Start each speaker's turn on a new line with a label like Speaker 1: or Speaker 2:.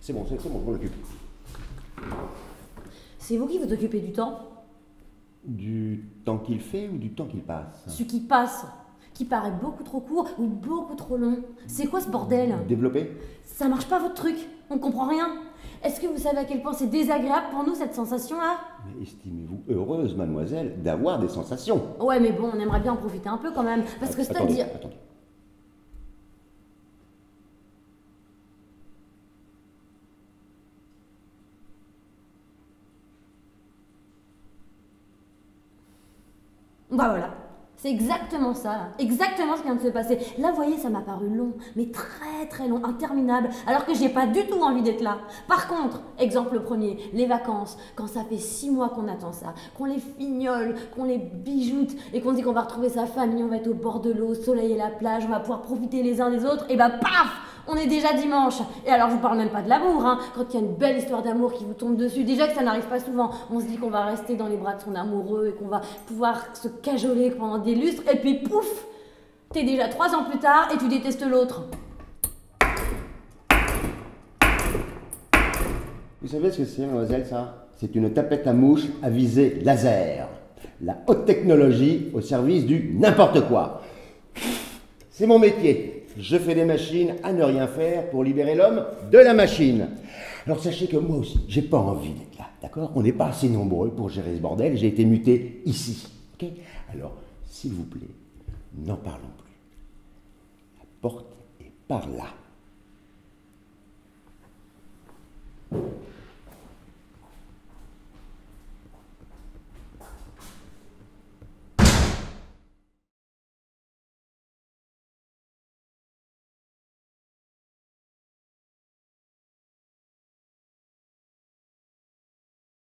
Speaker 1: C'est bon, je m'en occupe.
Speaker 2: C'est vous qui vous occupez du temps?
Speaker 1: Du temps qu'il fait ou du temps qu'il passe?
Speaker 2: Ce qui passe, qui paraît beaucoup trop court ou beaucoup trop long. C'est quoi ce bordel?
Speaker 1: Développer?
Speaker 2: Ça marche pas votre truc, on comprend rien. Est-ce que vous savez à quel point c'est désagréable pour nous cette sensation-là?
Speaker 1: Mais estimez-vous heureuse, mademoiselle, d'avoir des sensations?
Speaker 2: Ouais, mais bon, on aimerait bien en profiter un peu quand même, parce que c'est-à-dire...
Speaker 1: Attendez.
Speaker 2: Bah voilà, c'est exactement ça, là. Exactement ce qui vient de se passer. Là, vous voyez, ça m'a paru long, mais très très long, interminable, alors que j'ai pas du tout envie d'être là. Par contre, exemple premier, les vacances, quand ça fait 6 mois qu'on attend ça, qu'on les fignole, qu'on les bijoute, et qu'on se dit qu'on va retrouver sa famille, on va être au bord de l'eau, soleiller la plage, on va pouvoir profiter les uns des autres, et bah paf! On est déjà dimanche. Et alors, je vous parle même pas de l'amour, hein. Quand il y a une belle histoire d'amour qui vous tombe dessus, déjà que ça n'arrive pas souvent, on se dit qu'on va rester dans les bras de son amoureux et qu'on va pouvoir se cajoler pendant des lustres, et puis pouf, t'es déjà 3 ans plus tard et tu détestes l'autre.
Speaker 1: Vous savez ce que c'est, mademoiselle, ça? C'est une tapette à mouche à visée laser. La haute technologie au service du n'importe quoi. C'est mon métier. Je fais des machines à ne rien faire pour libérer l'homme de la machine. Alors sachez que moi aussi, j'ai pas envie d'être là, d'accord? On n'est pas assez nombreux pour gérer ce bordel, j'ai été muté ici, ok? Alors, s'il vous plaît, n'en parlons plus. La porte est par là.